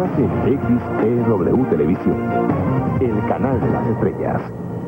Estás en XEW Televisión, el canal de las estrellas.